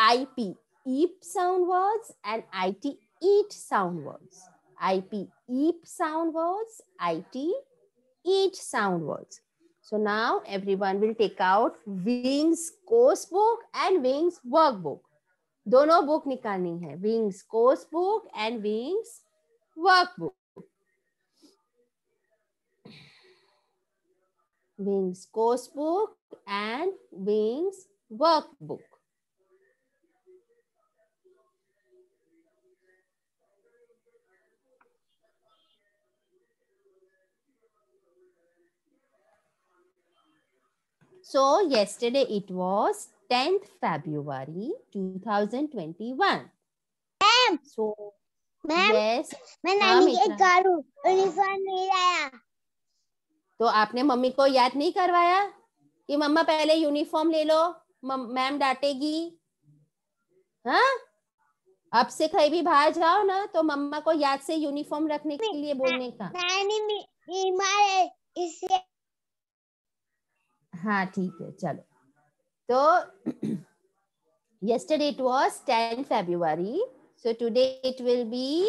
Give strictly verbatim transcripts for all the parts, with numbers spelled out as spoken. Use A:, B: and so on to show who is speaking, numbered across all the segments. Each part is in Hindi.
A: I P eep sound words and I T eat sound words. I P eep sound words, I T eat sound words. So now everyone will take out Wings course book and Wings workbook. दोनों बुक निकालनी है, Wings course book and Wings workbook. Wings course book and Wings workbook. So yesterday it was tenth February two thousand twenty-one.
B: Ma'am.
A: So
B: Ma'am.
A: yes.
B: मैं
A: हाँ,
B: नानी के
A: मित्रा।
B: घर हूँ, यूनिफॉर्म नहीं लाया।
A: तो आपने मम्मी को याद नहीं करवाया कि मम्मा पहले यूनिफॉर्म ले लो, मैम डांटेगी। हाँ, अब से कहीं भी बाहर जाओ ना तो मम्मा को याद से यूनिफॉर्म रखने के लिए बोलने का।
B: नानी बीमार है इसलिए।
A: हाँ ठीक है, चलो। तो yesterday it was tenth February, so today it will be,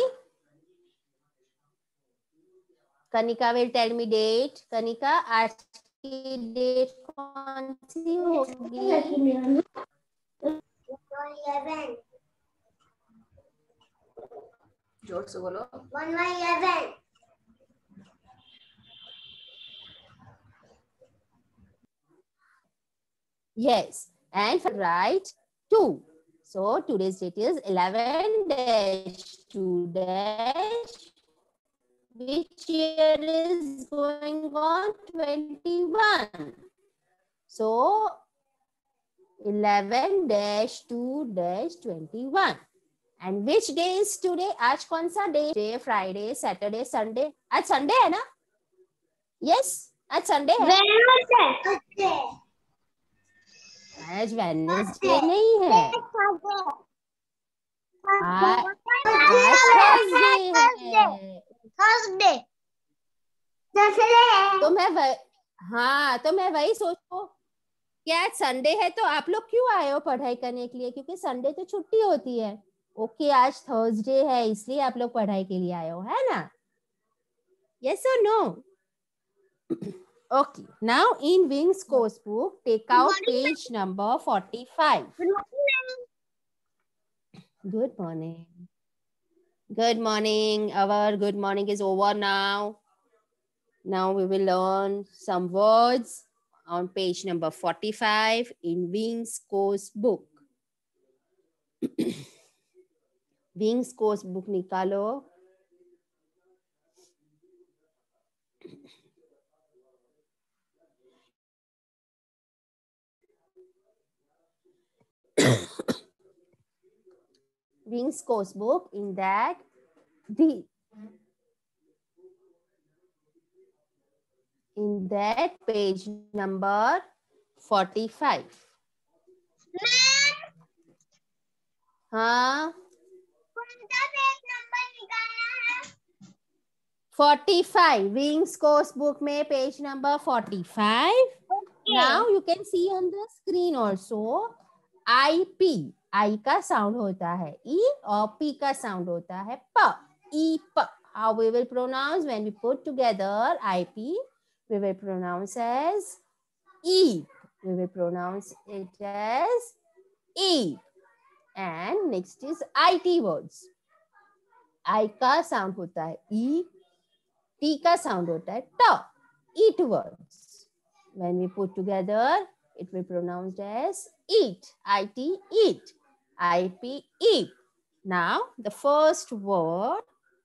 A: Kanika will tell me date. Kanika, आज की डेट कौन सी होगी? जोर से बोलो।
B: One by eleven.
A: Yes, and write two. So today's date is eleven dash two dash. Which year is going on? twenty-one. So eleven dash two dash twenty-one. And which day is today? आज कौन सा day? Day Friday, Saturday, Sunday. आज संडे है ना? यस, आज संडे है।
B: वेडनेसडे।
A: आज वेडनेसडे नहीं है, आज थर्सडे है। तो मैं वह, हाँ तो मैं वही सोचू कि आज संडे है तो आप लोग क्यों आए हो पढ़ाई करने के लिए? क्योंकि संडे तो छुट्टी होती है। ओके, आज थर्सडे है इसलिए आप लोग पढ़ाई के लिए आए हो, है ना? यस और no? Okay, now in Wings course book take out page number forty-five. Good morning. Good morning. Our good morning is over now. Now we will learn some words on page number forty-five in Wings course book. Wings course book निकालो. Wings course book, in that the in that page number forty-five. हाँ, forty-five. Wings course book में page number forty-five. Okay. Now you can see on the screen also I P. I का sound होता है E और P का sound होता है P. E P. How we will pronounce when we put together I P? We will pronounce as E. We will pronounce it as E. And next is I T words. I का sound होता है E. T का sound होता है T. Eat words. When we put together, it will be pronounced as eat. I T eat. I P eat. Now the first word.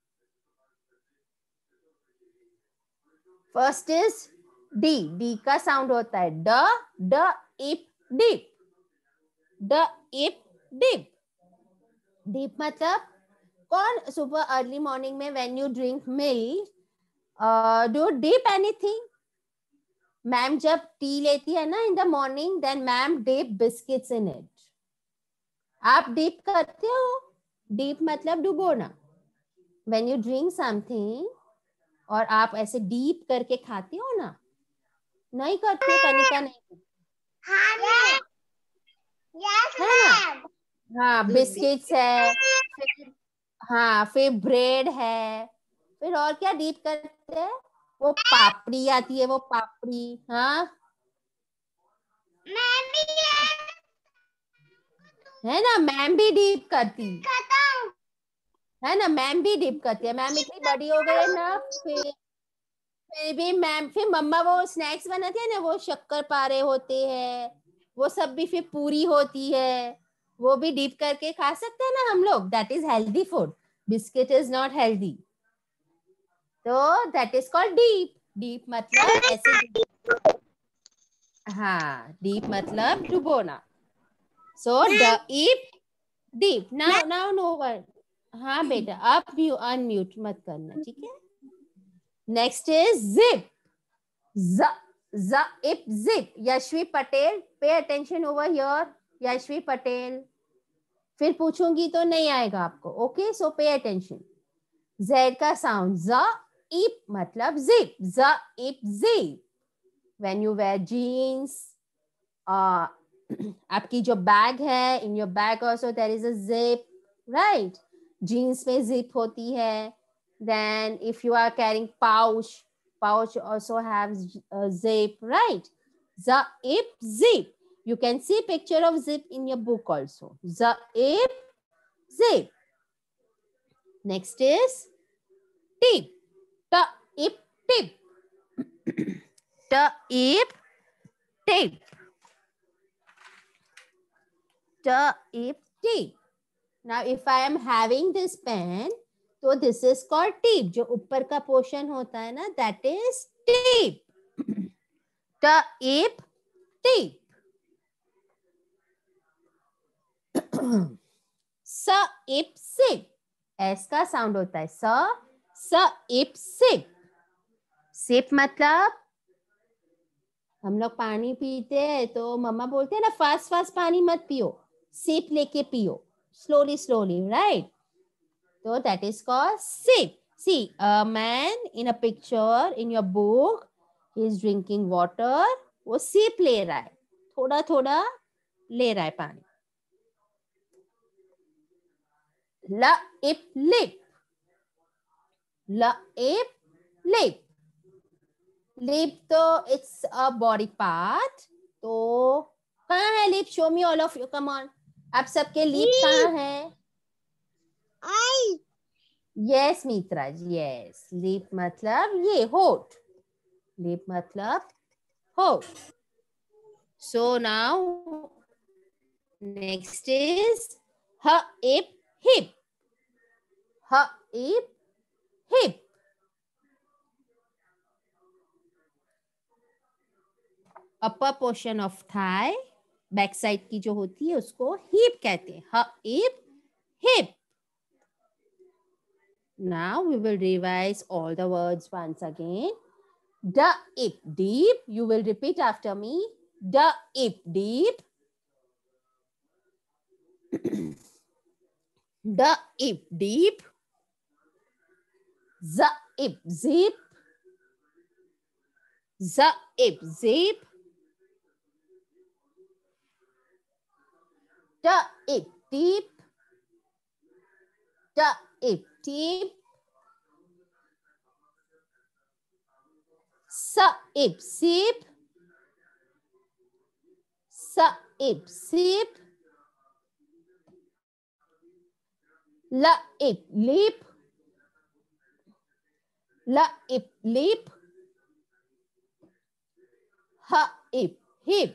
A: First is D. D का sound होता है D. D, ip, dip. D, ip, dip. Dip मतलब कौन सुबह अर्ली मॉर्निंग में when you drink milk, uh, do you dip anything? Ma'am जब टी लेती है ना in the morning, then ma'am dip biscuits in it. आप डिप करते हो? डिप मतलब डुबोना. व्हेन यू ड्रिंक समथिंग और आप ऐसे डीप करके खाते हो ना? नहीं करते? कनिका नहीं.
B: हाँ, yes,
A: है ना? हाँ बिस्किट्स है, फिर हाँ फिर ब्रेड है, फिर और क्या डीप करते हैं, वो पापड़ी आती है, वो पापड़ी। हाँ है ना, मैम भी डीप करती है ना, मैम भी डिप करती है, मैम इतनी बड़ी हो गई है ना, फिर फिर भी मैम, फिर मम्मा वो स्नैक्स बनाती है ना, वो शक्कर पारे होते हैं, वो सब भी, फिर पूरी होती है, वो भी डिप करके खा सकते हैं ना हम लोग, that is healthy food. Biscuit is not healthy, तो that is called dip. Dip मतलब ऐसे, हाँ डीप मतलब डुबोना। So dip, dip. Now now no word. हाँ बेटा, अब यू अनम्यूट मत करना, ठीक है। Next is zip. Z, zip, zip. Yashvi Patel, pay attention over here. Yashvi Patel, फिर पूछूंगी तो नहीं आएगा आपको, ओके, सो पे अटेंशन। Z का साउंड ज, इप मतलब zip, Z ip zip. When you wear jeans, आपकी जो बैग है, in your bag also there is a zip, right, jeans में जिप होती है। Then if you are carrying pouch, pouch also has a zip, right? Zip, zip. You can see picture of zip in your book also. Zip, zip. Next is tip. Tip, tip. Tip, tip. Tip, tip. Now if I am having this pen, तो this is called tip. जो ऊपर का पोर्शन होता है ना, that is tip. Tip, tip. स इप सिप, एस का साउंड होता है स, स इप सिप। सिप मतलब हम लोग पानी पीते हैं तो मम्मा बोलते हैं ना, फास्ट फास्ट पानी मत पियो, सिप लेके पियो, स्लोली स्लोली, राइट? तो that is called sip. See a man in a picture in your book, he is drinking water, वो सिप ले रहा है, थोड़ा थोड़ा ले रहा है पानी। ल ip lip, L ip lip. Lip तो इट्स अ बॉडी पार्ट, तो कहाँ है lip? Show me all of you, come on, आप सबके लिप कहाँ है?
B: I
A: yes Mitraj, yes, lip मतलब ये होठ, लिप मतलब होठ। सो नाउ नेक्स्ट इज ह ip hip, H ip hip. Upper portion of thigh, back side की जो होती है उसको हिप कहते हैं, ह इप hip. Now we will revise all the words once again. The ip deep, you will repeat after me. The ip deep. The ip deep. The ip zip. The ip zip. The ip deep. The ip deep. Sa ip sip. Sa ip sip. La ip lip. La ip lip. Ha ip hip.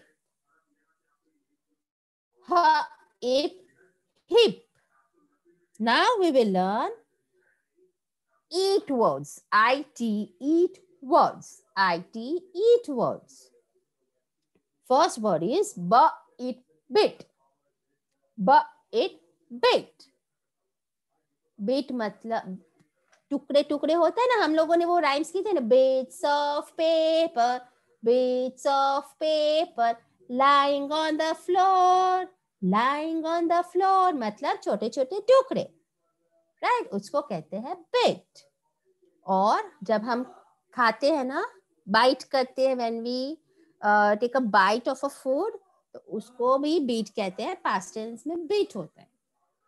A: Ha ip hip. Now we will learn eat words. I T eat words. I T eat words. First word is ba it bit. Ba it bit. Bit मतलब टुकड़े टुकड़े होता है ना, हम लोगों ने वो राइम्स की थे ना, bits of paper, bits of paper lying on the floor, lying on the floor मतलब छोटे छोटे टुकड़े, राइट, उसको कहते हैं बिट। और जब हम खाते हैं ना, बाइट करते हैं, when we take a bite of a food, तो उसको भी बीट कहते हैं, पास्ट टेंस में बीट होता है।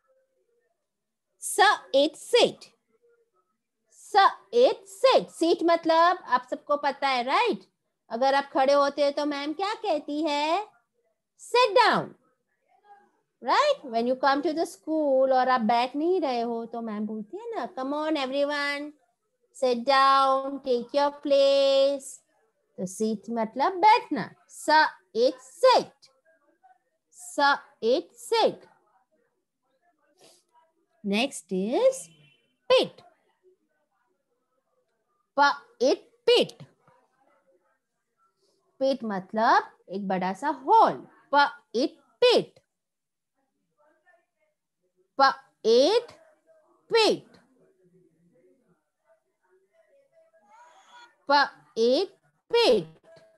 A: S it sit, S it sit, seat मतलब आप सबको पता है राइट। अगर आप खड़े होते हैं तो मैम क्या कहती है, sit down, right. When you come to the school और आप बैठ नहीं रहे हो तो मैम बोलती है ना, come on everyone, sit down, take your place. तो सीट मतलब बैठना, S it sit, S it sit. Next is pit, P it पिट, पिट मतलब एक बड़ा सा हॉल, प it pit, P it pit, P it pit.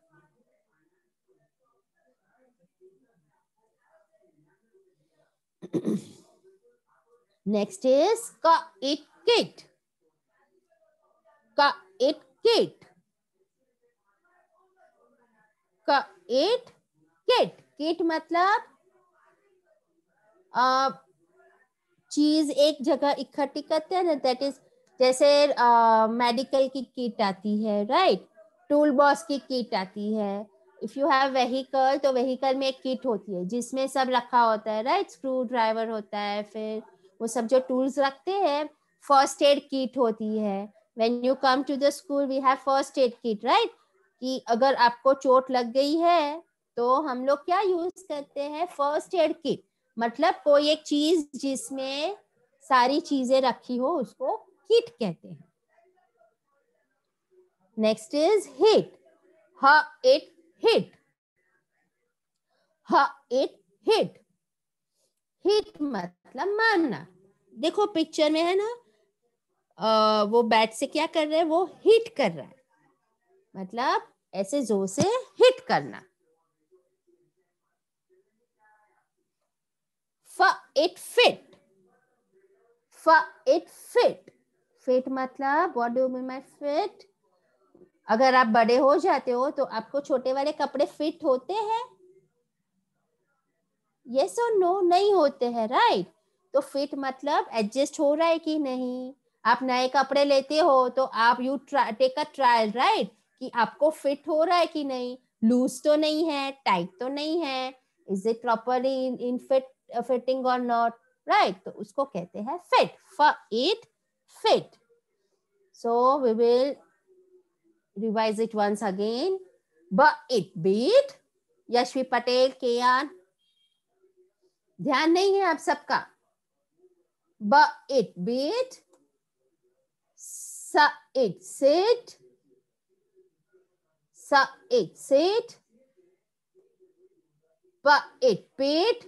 A: Next is ka it kit, ka it kit, का it kit, kit मतलब आ, चीज एक जगह इकट्ठी करते हैं ना, दैट इज जैसे मेडिकल की किट आती है राइट, टूल बॉक्स की किट आती है। इफ यू हैव व्हीकल तो व्हीकल में एक किट होती है जिसमें सब रखा होता है राइट, स्क्रू ड्राइवर होता है, फिर वो सब जो टूल्स रखते हैं, फर्स्ट एड किट होती है। When you come to the school we have first aid kit right, कि अगर आपको चोट लग गई है तो हम लोग क्या यूज करते हैं, फर्स्ट एड किट, मतलब कोई एक चीज जिसमें सारी चीजें रखी हो उसको किट कहते हैं। Next is hit, H it hit, H it hit, hit मतलब मारना। देखो पिक्चर में है ना, आ, वो बैट से क्या कर रहा है, वो हिट कर रहा है, मतलब ऐसे जोर से हिट करना। F it fit, F it fit, fit मतलब what do you mean by fit, अगर आप बड़े हो जाते हो तो आपको छोटे वाले कपड़े फिट होते हैं, यस और नो, नहीं होते हैं राइट। तो फिट मतलब एडजस्ट हो रहा है कि नहीं। आप नए कपड़े लेते हो तो आप you take a trial right, कि आपको फिट हो रहा है कि नहीं, लूज तो नहीं है, टाइट तो नहीं है, is it properly in fit fitting और नॉट राइट, तो उसको कहते हैं fit, F it fit. So we will revise it once again. But it beat, Yashvi Patel, Keyan, ध्यान नहीं है आप सबका। But it beat, sa it sit, sa it sit, but it beat।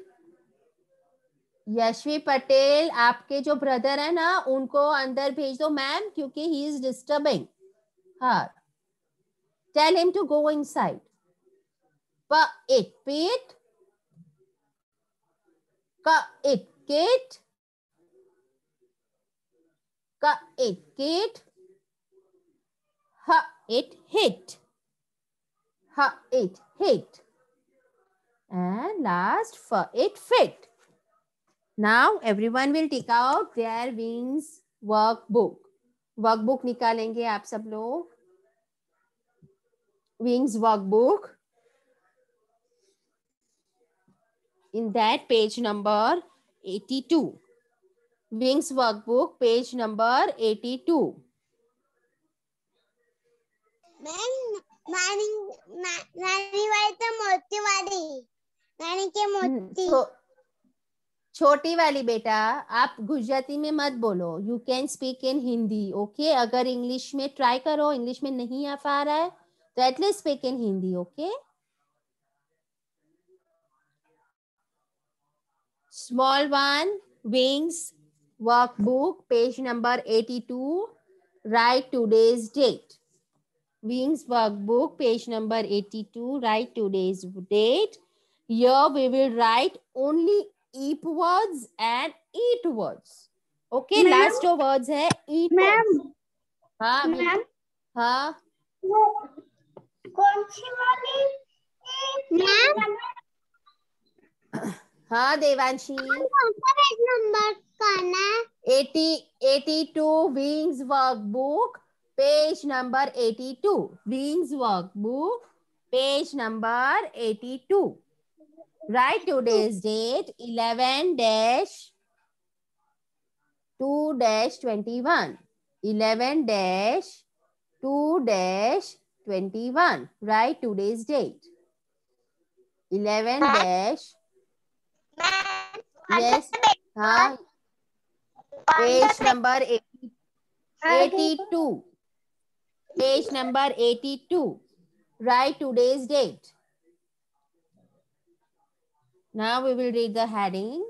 A: Yashvi Patel, आपके जो ब्रदर है ना उनको अंदर भेज दो मैम, क्योंकि ही इज डिस्टर्बिंग हाँ, tell him to go inside। But it beat, ka it kit, ka it kit, ha it hit, ha it hit, and last for it fit। Now everyone will take out their wings workbook, workbook निकालेंगे आप सब लोग, wings workbook, in that page number eighty-two, wings workbook page number eighty-two।
B: Ma'am नानी ना, नानी वाली तो मोती वाली, नानी के मोती।
A: तो छोटी वाली बेटा, आप गुजराती में मत बोलो, you can speak in Hindi okay. अगर इंग्लिश में ट्राई करो, इंग्लिश में नहीं आ पा रहा है तो at least speak in Hindi okay. Small one, Wings workbook page number eighty-two, write today's date। Wings workbook page number eighty-two, write today's date। Here we will write only eat words and eat words okay। Last जो वर्ड्स है eat words। हाँ
B: मैम
A: हाँ
B: कौन सी वाली मैम?
A: हाँ देवांशी,
B: कौन सा पेज नंबर करना है?
A: eighty eighty-two Wings workbook, page number eighty-two. Wings workbook, page number eighty-two. Write today's date eleven dash two dash twenty-one. eleven dash two dash twenty-one. Write today's date. eleven dash. Yes. हाँ. Page number eighty-two. Page number eighty-two. Write today's date. Now we will read the heading.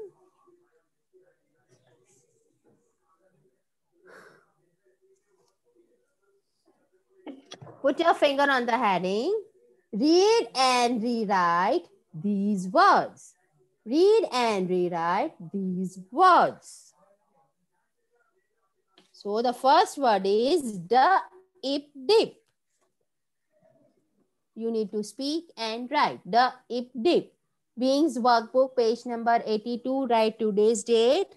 A: Put your finger on the heading. Read and rewrite these words. Read and rewrite these words. So the first word is the ip dip. You need to speak and write the ip dip. Wings workbook, page number eighty-two. Write today's date.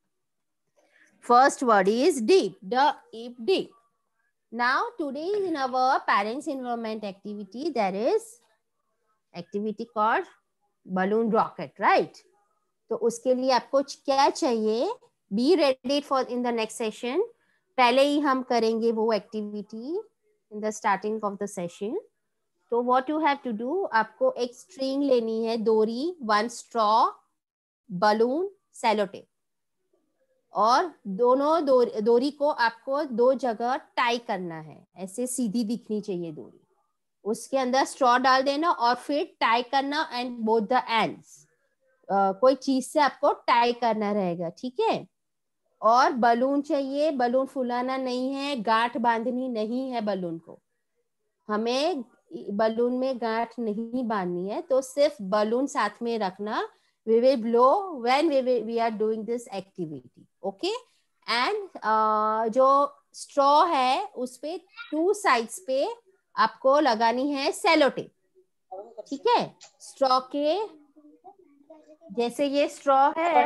A: First word is dip, the ip dip. Now today in our parents enrollment activity, there is activity called balloon rocket, right? तो उसके लिए आपको क्या चाहिए? Be ready for in the next session. पहले ही हम करेंगे वो activity in the starting of the session. तो what you have to do, आपको एक string लेनी है, डोरी, one straw, balloon, sellotape. और दोनों डोरी, डोरी को आपको दो जगह टाई करना है, ऐसे सीधी दिखनी चाहिए डोरी. उसके अंदर स्ट्रॉ डाल देना और फिर टाई करना एंड बोथ द एंड्स. कोई चीज से आपको टाई करना रहेगा, ठीक है? और बलून चाहिए. बलून फुलाना नहीं है, गांठ बांधनी नहीं है बलून को. हमें बलून में गांठ नहीं बांधनी है, तो सिर्फ बलून साथ में रखना. We will blow when we will, we are doing this activity, okay? And uh, जो straw है उस पे two sides पे आपको लगानी है सेलोटेप, ठीक है? straw के जैसे ये straw है,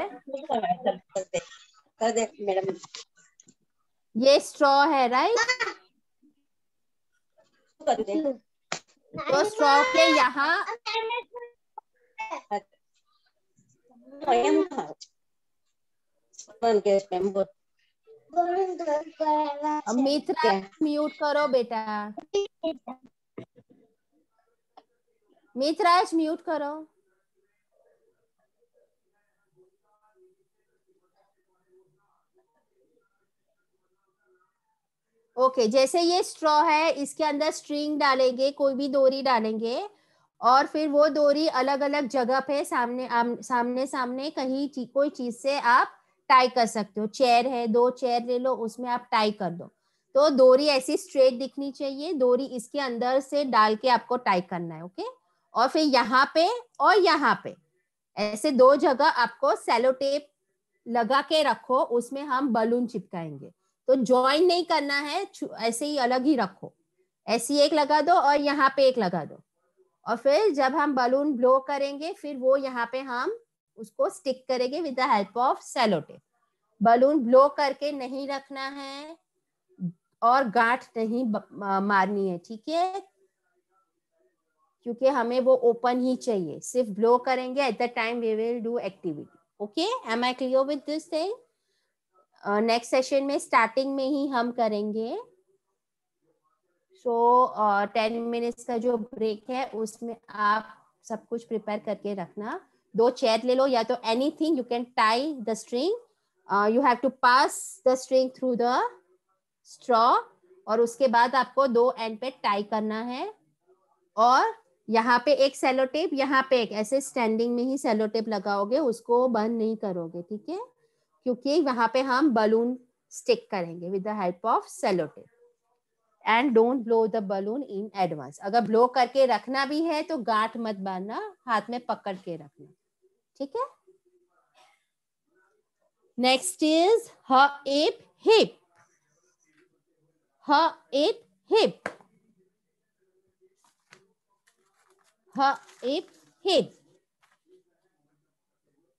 A: ये straw है, right? तो straw के यहाँ मित्रा म्यूट करो बेटा. मित्रा म्यूट करो. ओके okay, जैसे ये स्ट्रॉ है, इसके अंदर स्ट्रिंग डालेंगे, कोई भी डोरी डालेंगे और फिर वो डोरी अलग अलग जगह पे सामने आम, सामने सामने कहीं ची, कोई चीज से आप टाई कर सकते हो. चेयर है, दो चेयर ले लो, उसमें आप टाई कर दो. तो डोरी ऐसी स्ट्रेट दिखनी चाहिए. डोरी इसके अंदर से डाल के आपको टाई करना है, ओके? और फिर यहाँ पे और यहाँ पे ऐसे दो जगह आपको सेलो टेप लगा के रखो, उसमें हम बलून चिपकाएंगे. तो ज्वाइन नहीं करना है, ऐसे ही अलग ही रखो. ऐसी एक लगा दो और यहाँ पे एक लगा दो. और फिर जब हम बलून ब्लो करेंगे, फिर वो यहाँ पे हम उसको स्टिक करेंगे with the help of cello tape. Balloon blow करके नहीं रखना है और गांठ नहीं मारनी है, ठीक है? क्योंकि हमें वो ओपन ही चाहिए. सिर्फ ब्लो करेंगे at the time we will do activity. Okay, am I clear with this thing? Next session में स्टार्टिंग में ही हम करेंगे. सो टेन मिनट्स का जो ब्रेक है उसमें आप सब कुछ प्रिपेयर करके रखना. दो चेयर ले लो या तो anything, you can tie the string. You have to pass the string through the straw और उसके बाद आपको दो एंड पे टाई करना है. और यहाँ पे एक सेलो टेप, यहाँ पे एक, ऐसे स्टैंडिंग में ही सेलो टेप लगाओगे, उसको बंद नहीं करोगे, ठीक है? क्योंकि वहां पे हम बलून स्टिक करेंगे with the help of cello tape. And don't blow the balloon in advance. अगर ब्लो करके रखना भी है तो गांठ मत बांधना, हाथ में पकड़ के रखना, ठीक है? नेक्स्ट इज ह ip hip. H ip hip. H ip hip.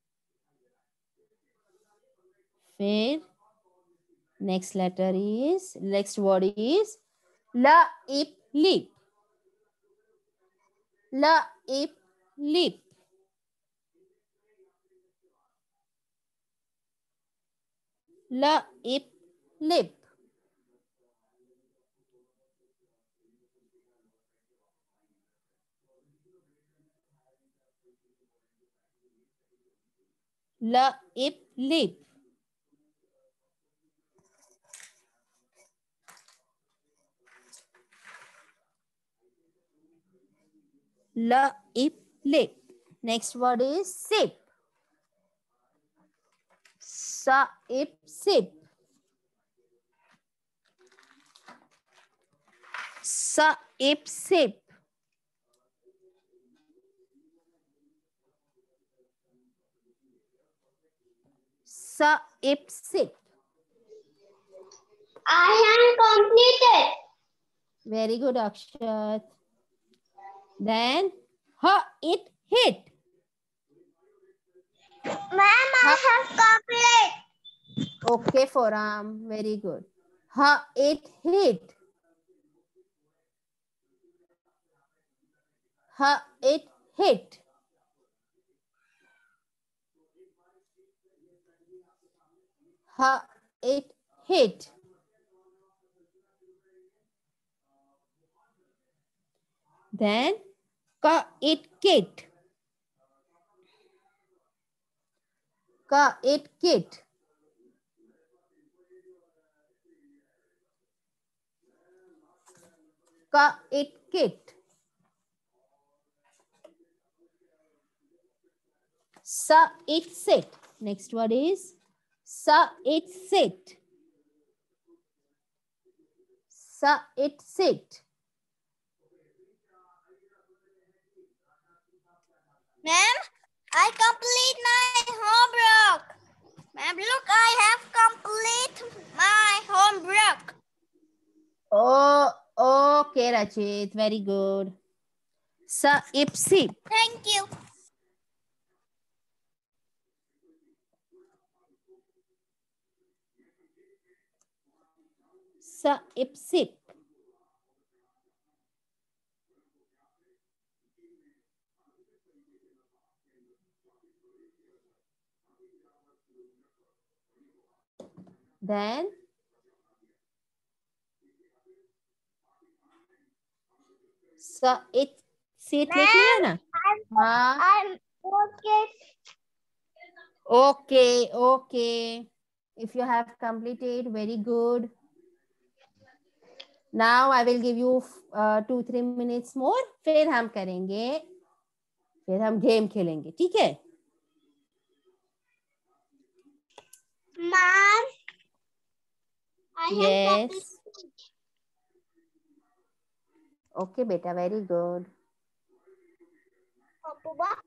A: फिर next letter is next word is la ip lip. La ip lip. La ip lip. La ip lip. La ip lip. Next word is sip. Sa ip sip. Sa ip sip. Sa ip sip.
B: I am completed.
A: Very good, Akshat. Then ha it hit.
B: Ma'am, I have completed.
A: Okay, Foram. Very good. Ha it hit. Ha it hit. Ha it hit. Then ka it kit. Ka it kit. Ka it kit. Sa it sit. Next word is sa it sit. Sa it sit.
B: Ma'am, I complete my homework. Ma'am, look, I have complete my homework.
A: Oh, okay, Rachit. Very good. Sa ip sip.
B: Thank you.
A: Sa ip sip. Then sa it sit लिख लिया ना? हाँ.
B: I'm okay.
A: Okay, okay. If you have completed, very good. Now I will give you uh, two three minutes more. फिर हम करेंगे, फिर हम गेम खेलेंगे, ठीक है?
B: Ma'am, I have
A: Yes.
B: completed.
A: Okay, beta, very good.
B: Papuba.